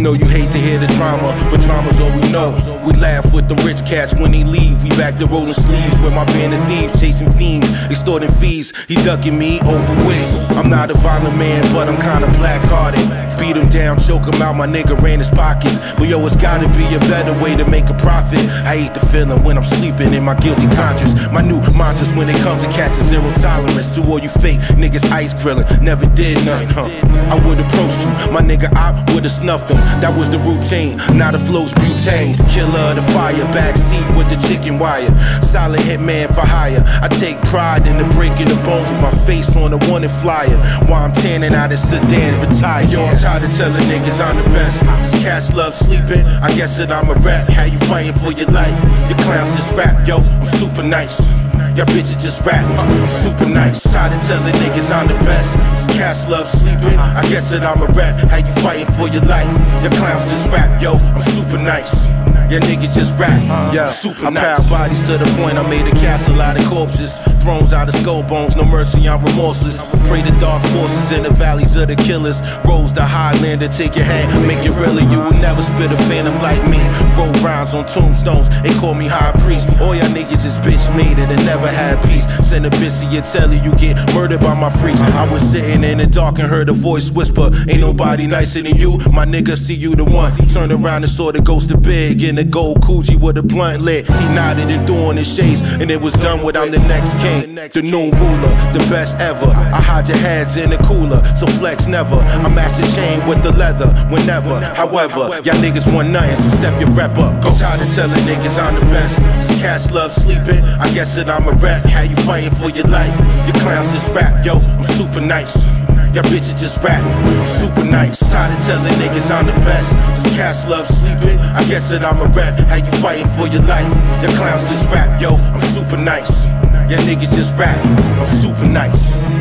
know you hate to hear the drama, but drama's all we know. We laugh with the rich cats when they leave. We back to rolling sleeves with my band of thieves, chasing fiends, extorting fees. He ducking me over ways. I'm not a violent man, but I'm kinda black-hearted. Beat him down, choke him out, my nigga ran his pockets. But yo, it's gotta be a better way to make a profit. I hate the feeling when I'm sleeping in my guilty conscience. My new mantras when it comes to cats is zero tolerance. To all you fake niggas ice grilling, never did nothing, I would approach you, my nigga, I would've snuffed him. That was the routine, now the flow's butane. Killer of the fire, backseat with the chicken wire. Solid hitman for hire. I take pride in the breaking the bones with my face on the wanted flyer. While I'm tanning out a sedan, retired. Yo, I'm tired of telling niggas I'm the best. These cats love sleeping, I guess that I'm a rap. How you fighting for your life? Your clowns just rap, yo, I'm super nice. Y'all bitches just rap, I'm super nice. Tired of telling niggas I'm the best. These cats love sleeping, I guess that I'm a rap. How you fighting for your life? Your clowns just rap, yo, I'm super nice. Your niggas just rap, yeah, super nice. I pound bodies to the point I made a castle out of corpses. Thrones out of skull bones, no mercy on remorses. Pray the dark forces in the valleys of the killers. Rose the Highlander, take your hand, make it realer. You will never spit a phantom like me. Roll rounds on tombstones, they call me high priest. All y'all niggas is bitch made it and never had peace. Send a bitch to your telly, you get murdered by my freaks. I was sitting in the dark and heard a voice whisper, ain't nobody nicer than you, my nigga, see you the one. Turned around and saw the ghost of Big in the gold Coogee with a blunt lit. He nodded and threw on his shades, and it was done with I'm the next king, the new ruler, the best ever. I hide your heads in the cooler, so flex never. I match the chain with the leather whenever. However, y'all niggas want nothing, so step your rep up. I'm tired of telling niggas I'm the best. These cats love sleeping, I guess that I'm a rap. How you fighting for your life? Your clowns just rap, yo, I'm super nice. Y'all bitches just rap, I'm super nice. Tired of telling niggas I'm the best. These cats love sleeping, I guess that I'm a rap. How you fighting for your life? Your clowns just rap, yo, I'm super nice. Y'all niggas just rap, I'm super nice.